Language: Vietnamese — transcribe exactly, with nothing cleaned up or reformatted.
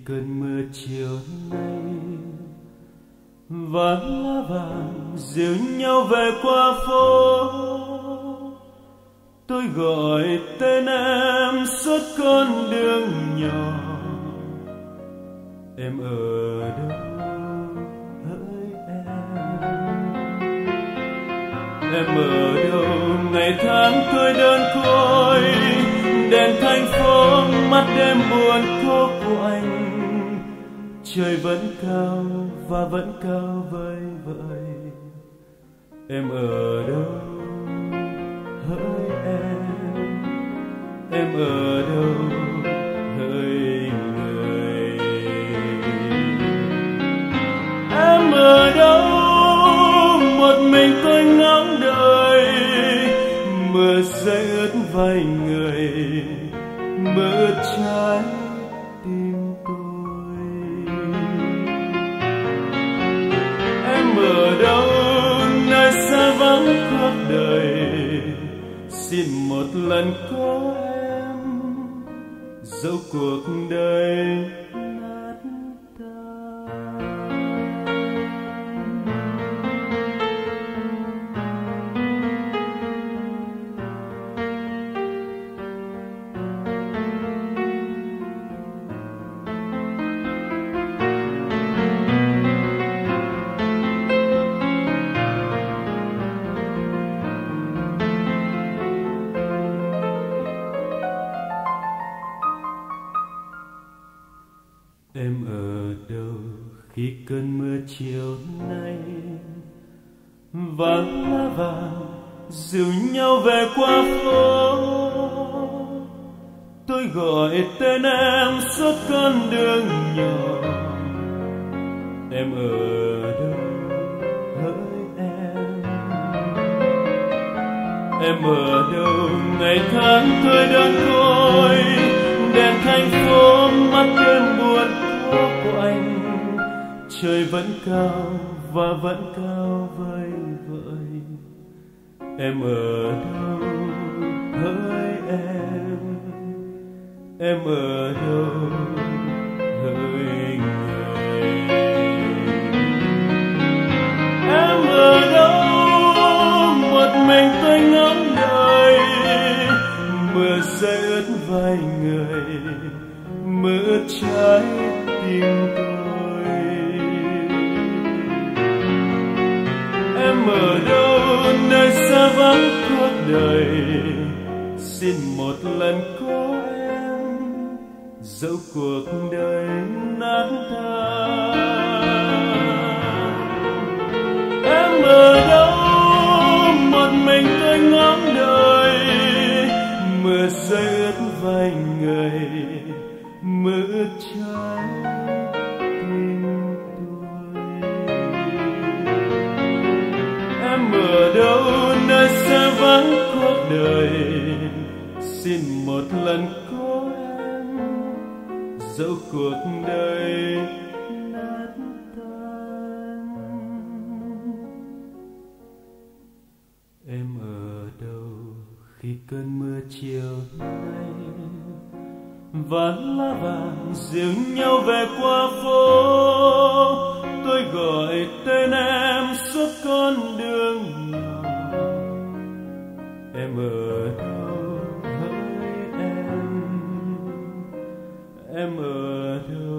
cơn mưa chiều nay và lá vàng dìu nhau về qua phố, tôi gọi tên em suốt con đường nhỏ. Em ở đâu hỡi em? Em ở đâu ngày tháng tôi đơn côi, đèn thành phố mắt đêm buồn khô của anh. Trời vẫn cao và vẫn cao vời vợi. Em ở đâu hỡi em? Em ở đâu hỡi người? Em ở đâu một mình tôi ngóng đời, mưa rơi ướt vai người, mưa ướt trái tim tôi. Em ở đâu nơi xa vắng cuộc đời, xin một lần có em dẫu cuộc đời nát tan. Em ở đâu khi cơn mưa chiều nay và lá vàng dìu nhau về qua phố, tôi gọi tên em suốt con đường nhỏ. Em ở đâu hỡi em? Em ở đâu ngày tháng tôi đơn côi, đèn thành phố mắt đêm buồn khô của anh. Trời vẫn cao và vẫn cao vời vợi. Em ở đâu hỡi em? Em ở đâu hỡi người? Em ở đâu một mình tôi ngóng đời, mưa rơi ướt vai người, mưa ướt trái tim tôi. Em ở đâu nơi xa vắng cuộc đời, xin một lần có em dẫu cuộc đời nát tan. Em ở đâu một mình tôi ngóng đời, mưa rơi ướt vai người, mưa ướt trái tim tôi. Em ở đâu nơi xa vắng cuộc đời, xin một lần có em dẫu cuộc đời nát tan. Em ở đâu khi cơn mưa chiều nay và lá vàng dìu nhau về qua phố, tôi gọi tên em suốt con đường nhỏ. Em ở đâu hỡi em? Em ở đâu